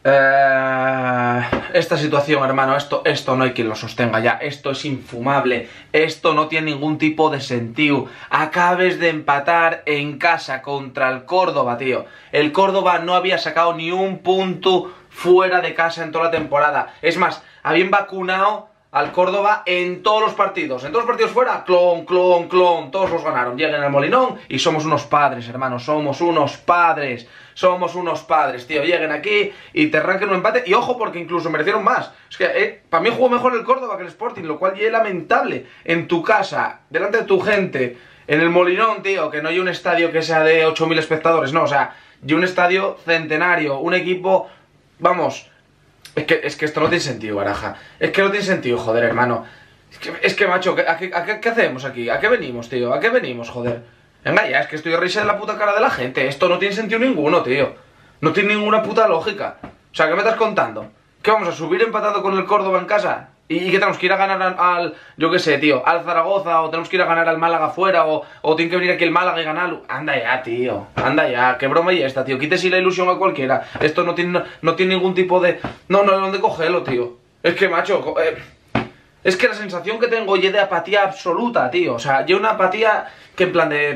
Esta situación, hermano, esto no hay quien lo sostenga ya. Esto es infumable. Esto no tiene ningún tipo de sentido. Acabes de empatar en casa contra el Córdoba, tío. El Córdoba no había sacado ni un punto fuera de casa en toda la temporada. Es más, habían vacunado al Córdoba en todos los partidos. En todos los partidos fuera, clon, clon, clon. Todos los ganaron. Lleguen al Molinón y somos unos padres, hermano. Somos unos padres. Somos unos padres, tío. Lleguen aquí y te arranquen un empate. Y ojo, porque incluso merecieron más. Es que para mí jugó mejor el Córdoba que el Sporting, lo cual ya es lamentable. En tu casa, delante de tu gente, en el Molinón, tío, que no hay un estadio que sea de 8.000 espectadores. No, o sea, y un estadio centenario. Un equipo, vamos... Es que esto no tiene sentido, Baraja. Es que no tiene sentido, joder, hermano. Es que macho, ¿qué hacemos aquí? ¿A qué venimos, tío? ¿A qué venimos, joder? Venga ya, es que estoy risa en la puta cara de la gente. Esto no tiene sentido ninguno, tío. No tiene ninguna puta lógica. O sea, ¿qué me estás contando? ¿Qué vamos a subir empatando con el Córdoba en casa? ¿Y qué tenemos que ir a ganar al yo qué sé, tío, al Zaragoza? ¿O tenemos que ir a ganar al Málaga fuera? ¿O tiene que venir aquí el Málaga y ganarlo? Anda ya, tío. Anda ya. Qué broma y esta, tío. Quítese la ilusión a cualquiera. Esto no tiene ningún tipo de... No, ¿dónde cogerlo, tío? Es que, macho... Es que la sensación que tengo es de apatía absoluta, tío. O sea, yo una apatía que en plan de...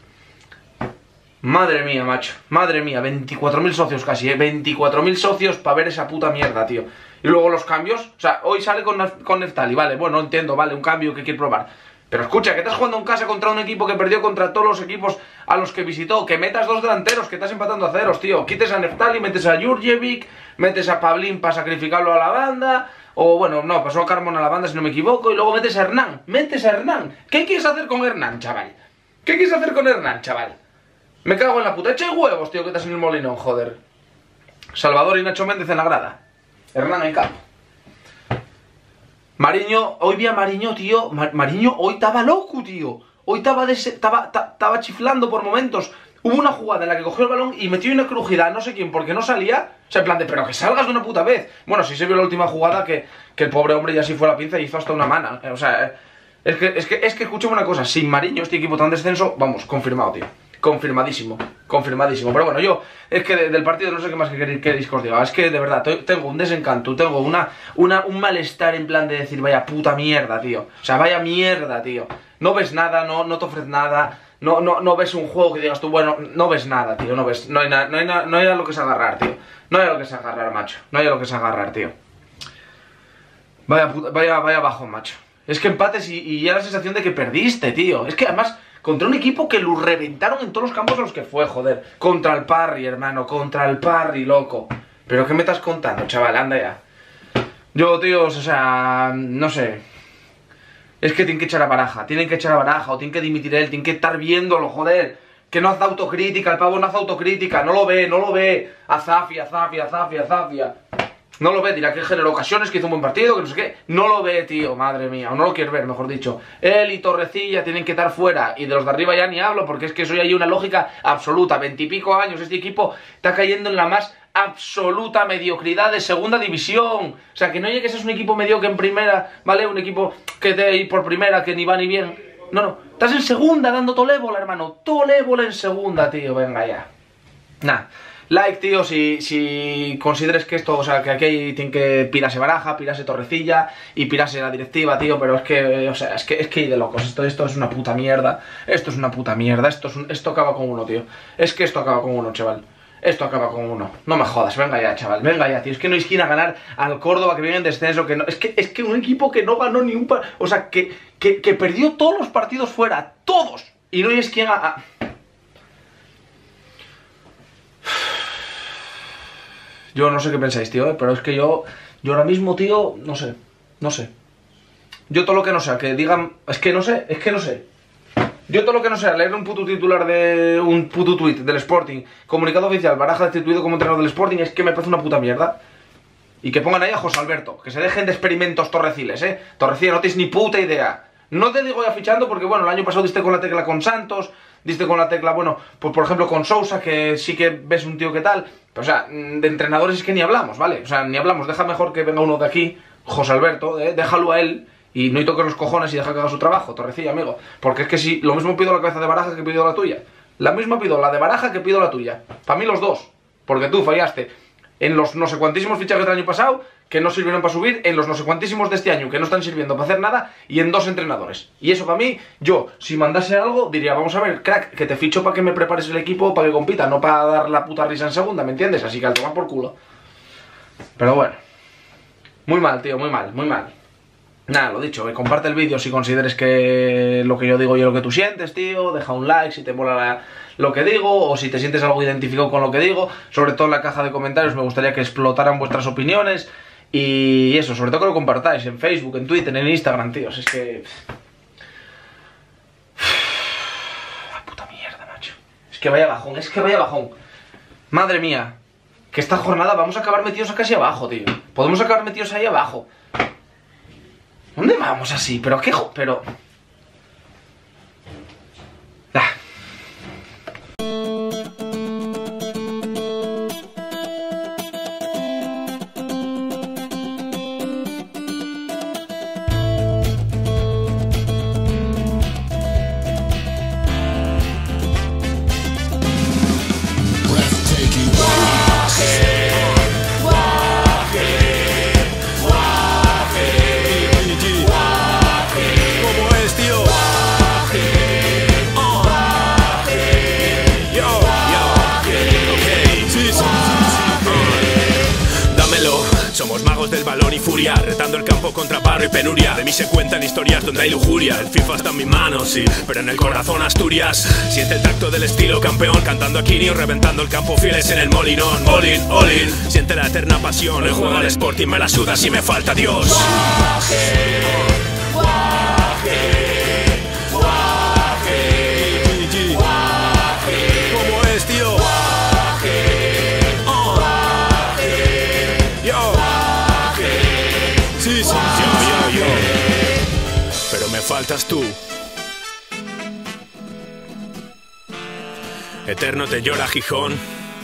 Madre mía, macho. Madre mía, 24.000 socios casi, 24.000 socios para ver esa puta mierda, tío. Y luego los cambios, o sea, hoy sale con Neftali, vale, bueno, entiendo, vale, un cambio que quiere probar. Pero escucha, que estás jugando en casa contra un equipo que perdió contra todos los equipos a los que visitó. Que metas dos delanteros, que estás empatando a ceros, tío. Quites a Neftali, metes a Jurjevic, metes a Pablín para sacrificarlo a la banda. O bueno, no, pasó a Carmona a la banda si no me equivoco. Y luego metes a Hernán, ¿Qué quieres hacer con Hernán, chaval? ¿Qué quieres hacer con Hernán, chaval? Me cago en la puta. Echa huevos, tío, que estás en el Molinón, joder. Salvador y Nacho Méndez en la grada. Hernán en campo. Mariño, hoy vi a Mariño, tío. Mariño hoy estaba loco, tío. Hoy estaba chiflando por momentos. Hubo una jugada en la que cogió el balón y metió una crujida a no sé quién porque no salía. O sea, en plan de, pero que salgas de una puta vez. Bueno, sí se vio la última jugada que el pobre hombre ya sí fue a la pinza y hizo hasta una mana. O sea, es que escúchame una cosa. Sin Mariño, este equipo tan descenso, vamos, confirmado, tío. Confirmadísimo, confirmadísimo. Pero bueno, yo, es que del partido no sé qué más que queréis que os diga. Es que de verdad, tengo un desencanto, tengo un malestar en plan de decir, vaya puta mierda, tío. O sea, vaya mierda, tío. No ves nada, no te ofreces nada, no ves un juego que digas tú, bueno, no ves nada, tío, no ves, no hay a lo que se agarrar, tío. No hay a lo que se agarrar, macho. No hay a lo que se agarrar, tío. Vaya bajo, macho. Es que empates y ya la sensación de que perdiste, tío. Es que además... Contra un equipo que lo reventaron en todos los campos a los que fue, joder. Contra el Parry, hermano, contra el Parry, loco. Pero ¿qué me estás contando, chaval? Anda ya. Yo, tíos, o sea, no sé. Es que tienen que echar a Baraja, o tienen que dimitir él, tienen que estar viéndolo, joder. Que no hace autocrítica, el pavo no hace autocrítica, no lo ve. Azafia. No lo ve, dirá que generó ocasiones, que hizo un buen partido, que no sé qué. No lo ve, tío, madre mía. O no lo quiere ver, mejor dicho. Él y Torrecilla tienen que estar fuera. Y de los de arriba ya ni hablo, porque es que eso ya hay una lógica absoluta. 20 y pico años, este equipo está cayendo en la más absoluta mediocridad de segunda división. O sea, que no llegues a ser un equipo mediocre en primera, ¿vale? Un equipo que te ir por primera, que ni va ni bien. No. Estás en segunda dando tolébola, hermano. Tolébola en segunda, tío. Venga ya. Nah. Like, tío, si consideres que esto, o sea, que aquí tiene que pirarse Baraja, pirarse Torrecilla y pirarse la directiva, tío, pero es que, o sea, es que hay de locos, esto es una puta mierda, esto acaba con uno, tío, es que esto acaba con uno, chaval, esto acaba con uno, no me jodas, venga ya, chaval, venga ya, tío, es que no hay quien a ganar al Córdoba que viene en descenso, que no, es que un equipo que no ganó ni un o sea, que perdió todos los partidos fuera, todos, y no hay quien Yo no sé qué pensáis, tío, pero es que yo ahora mismo, tío, no sé. Yo todo lo que no sea, que digan, es que no sé. Yo todo lo que no sea, leer un puto titular de un puto tweet del Sporting, comunicado oficial, Baraja destituido como entrenador del Sporting, es que me parece una puta mierda. Y que pongan ahí a José Alberto, que se dejen de experimentos torreciles, Torrecilla, no tienes ni puta idea. No te digo ya fichando porque, bueno, el año pasado diste con la tecla con Santos, diste con la tecla, bueno, pues por ejemplo con Sousa, que sí que ves un tío que tal. Pero, o sea, de entrenadores es que ni hablamos, ¿vale? O sea, ni hablamos, deja mejor que venga uno de aquí, José Alberto, déjalo a él y no toques los cojones y deja que haga su trabajo, Torrecilla, amigo. Porque es que si lo mismo pido la cabeza de Baraja que pido la tuya. La misma pido la de Baraja que pido la tuya. Para mí los dos, porque tú fallaste en los no sé cuantísimos fichajes del año pasado que no sirvieron para subir, en los no sé cuantísimos de este año que no están sirviendo para hacer nada, y en 2 entrenadores. Y eso para mí, yo, si mandase algo, diría, vamos a ver, crack, que te ficho para que me prepares el equipo para que compita, no para dar la puta risa en segunda, ¿me entiendes? Así que al tomar por culo. Pero bueno, muy mal, tío, muy mal, muy mal. Nada, lo dicho, comparte el vídeo si consideres que lo que yo digo y lo que tú sientes, tío. Deja un like si te mola lo que digo, o si te sientes algo identificado con lo que digo. Sobre todo en la caja de comentarios me gustaría que explotaran vuestras opiniones. Y eso, sobre todo que lo compartáis en Facebook, en Twitter, en Instagram, tíos. Es que... la puta mierda, macho. Es que vaya bajón, es que vaya bajón. Madre mía, que esta jornada vamos a acabar metidos casi abajo, tío. Podemos acabar metidos ahí abajo. ¿Dónde vamos así? ¿Pero qué? Pero... Ah. Somos magos del balón y furia, retando el campo contra barro y penuria. De mí se cuentan historias donde hay lujuria. El FIFA está en mis manos, sí, pero en el corazón Asturias. Siente el tacto del estilo campeón, cantando a Quinio, reventando el campo fieles en el molinón. All in, all in, siente la eterna pasión. El juego al Sporting me la suda si me falta Dios. Guaje, guaje, guaje, guaje. ¿Cómo es, tío? Sí, sí, yo. Pero me faltas tú. Eterno te llora Gijón.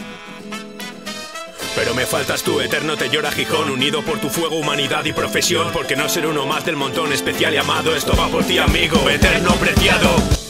Pero me faltas tú, eterno te llora Gijón. Unido por tu fuego, humanidad y profesión. Porque no ser uno más del montón, especial y amado. Esto va por ti, amigo, eterno preciado.